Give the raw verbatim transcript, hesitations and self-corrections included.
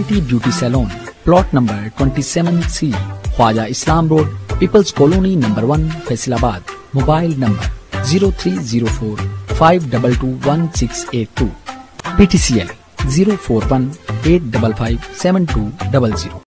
अर्बनिटी beauty salon, plot number सत्ताईस C, Khwaja Islam road, people's colony number one, Faisalabad. Mobile number zero three zero four five double two one six eight two, P T C L zero four one eight double five seven two double zero.